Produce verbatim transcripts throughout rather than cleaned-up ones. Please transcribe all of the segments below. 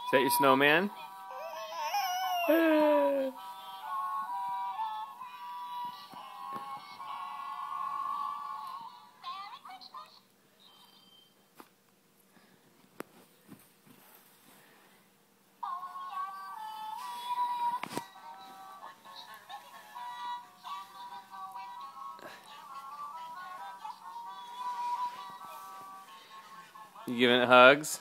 Is that your snowman? You giving it hugs?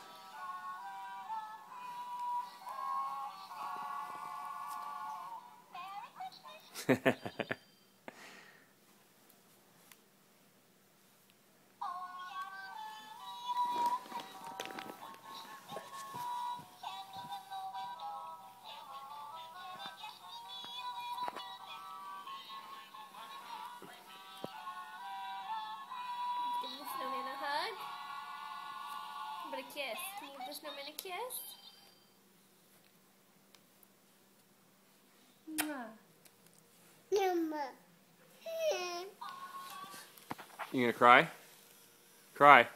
Give the snowman a hug. How about a kiss? Can you give the snowman a kiss? You gonna cry? Cry.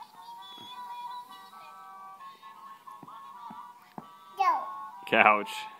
Couch.